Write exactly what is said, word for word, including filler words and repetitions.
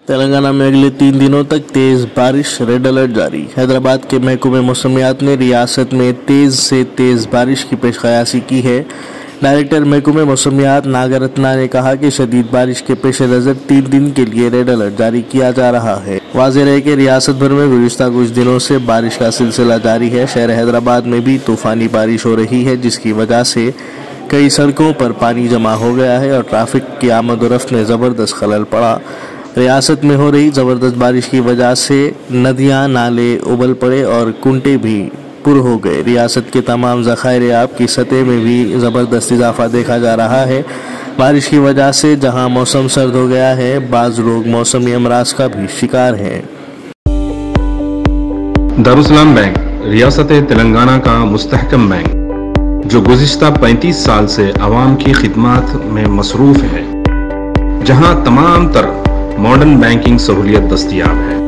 तेलंगाना में अगले तीन दिनों तक तेज बारिश, रेड अलर्ट जारी। हैदराबाद के महकमे मौसमियात ने रियासत में तेज से तेज बारिश की पेशकयासी की है। डायरेक्टर महकमे मौसमियात नागरत्ना ने कहा कि शदीद बारिश के पेश नज़र तीन दिन के लिए रेड अलर्ट जारी किया जा रहा है। वाज़ेह रहे कि रियासत भर में गुज़िश्ता कुछ दिनों से बारिश का सिलसिला जारी है। शहर हैदराबाद में भी तूफ़ानी बारिश हो रही है, जिसकी वजह से कई सड़कों पर पानी जमा हो गया है और ट्रैफिक की आमद और रफ्त में ज़बरदस्त खलल पड़ा। रियासत में हो रही ज़बरदस्त बारिश की वजह से नदियां, नाले उबल पड़े और कुंटे भी पुर हो गए। रियासत के तमाम ज़खायर आब की सतह में भी ज़बरदस्त इजाफा देखा जा रहा है। बारिश की वजह से जहां मौसम सर्द हो गया है, बाज़ लोग मौसमी अमराज का भी शिकार हैं। दारुस्सलाम बैंक रियासत तेलंगाना का मुस्तहकम बैंक, जो गुज़िश्ता पैंतीस साल से आवाम की खिदमत में मसरूफ़ है, जहां तमाम तर मॉडर्न बैंकिंग सहूलियत दस्तयाब है।